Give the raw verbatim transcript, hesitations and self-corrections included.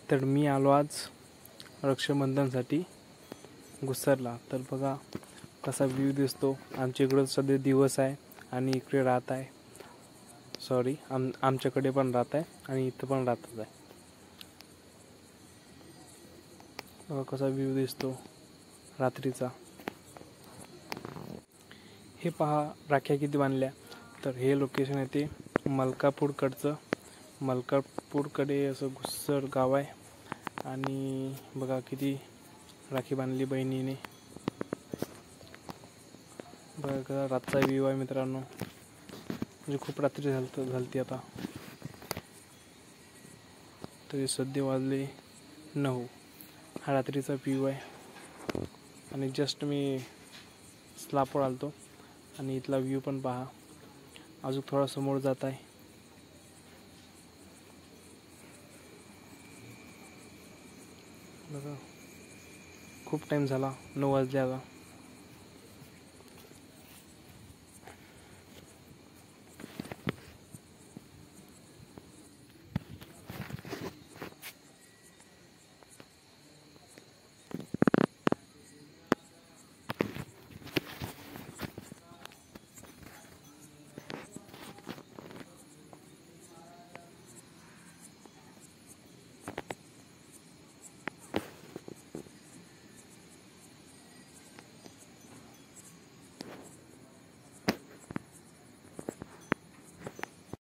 तर मी आलो आज रक्षाबंधनसाठी घुसरला. तर बघा कसा व्ह्यू दिसतो. आमच्या इकडं सध्या दिवस आहे आणि इकडे रात आहे. सॉरी आम आमच्याकडे पण रात आहे आणि इथं पण रातच आहे. बघा कसा व्ह्यू दिसतो रात्रीचा. हे पहा राख्या किती बांधल्या. तर हे लोकेशन आहे ते मलकापूरकडचं. मलकापूरकडे असं घुसर गाव आहे आणि बघा किती राखी बांधली बहिणीने. बघा रातचा व्ह्यू आहे मित्रांनो. म्हणजे खूप रात्री झालत झालती आता. तरी सध्या वाजले नऊ. हा रात्रीचा व्ह्यू आहे आणि जस्ट मी स्लॅपवर आलतो आणि इथला व्ह्यू पण पहा. अजून थोडा समोर जात आहे. बघा खूप टाईम झाला, नऊ वाजले आता.